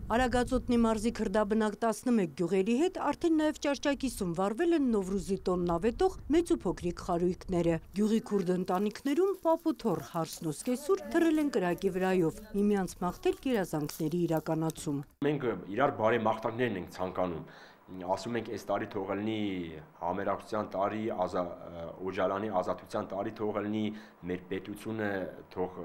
Արագածոտնի մարզի քրդաբնակ 11 գյուղերի հետ արդեն նաև ճարճակիսում վարվել են Նովրուզի տոնն ավետող մեծ ու փոքրիկ խարույկները։ Գյուղի քուրդ ընտանիքներում պապ ու թոռ Հարսն ու Սկեսուր թռել են կրակի վրայով, միմյանց մաղթել գերազանքների իրականացում։ Մենք իրար բարի մաղթանքներն ենք ցանկանում։ Ասում ենք, այս տարի թող լինի համերաշխության տարի, Օջալանի ազատության տարի թող լինի, մեր պետությունը թող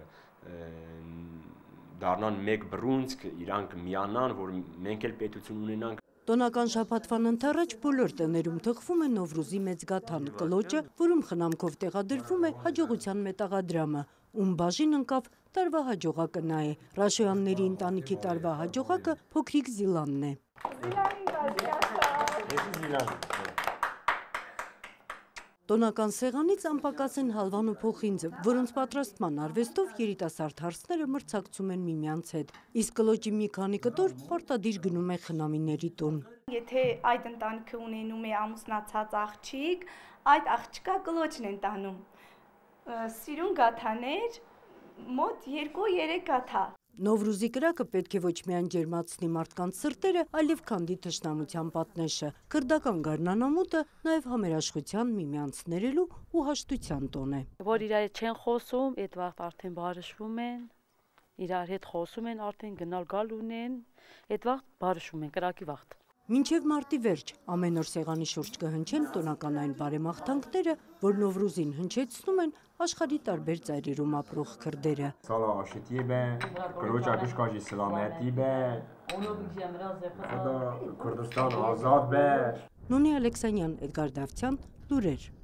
դառնան մեկ բռունցք, իրանք միանան, որ մենք էլ պետություն ունենանք։ Տոնական շաբաթվան ընթառաջ բոլոր տներում թխվում է Նովրուզի մեծ գաթան, կլոճը, որում խնամքով տեղադրվում է հաջողության մետաղադրամը, ում բաժին ընկավ տարվա հաջողակը նա է։ Ռաշոյանների ընտանիքի տարվա հաջողակը փոքրիկ Զիլանն է։ Տոնական սեղանից անպակաս են հալվան ու փոխինձը, որոնց պատրաստման արվեստով երիտասարդ հարսները մրցակցում են միմյանց հետ։ Իսկ կլոճի մի քանի կտոր պարտադիր գնում է խնամիների տուն։ Եթե այդ ընտանիքը ունենում է ամուսնացած աղջիկ, այդ աղջկա կլոճն են տանում։ Սիրուն գաթաներ, մոտ 2-3 գաթա։ Նովրուզի կրակը պետք է ոչ միայն ջերմացնի մարդկանց սրտերը, այլև քանդի թշնամության պատնեշը։ Քրդական գարնանամուտը նաև համերաշխության, միմյանց ներելու ու հաշտության տոն է։ Որ իրար հետ չեն խոսում, այդ վաղտ արդեն բարышվում են, իրար հետ խոսում են, արդեն գնալ գալ ունեն, այդ վաղտ բարышվում են, կրակի վաղտ։ Մինչև մարտի վերջ ամեն օր սեղանի շուրջ կհնչեն տոնականային բարեմաղթանքները, որ Նովրուզին հնչեցնում են աշխարհի տարբեր ծայրերում ապրող քրդերը։ Նունի Ալեքսանյան, Էդգար Դավթյան, լուրեր։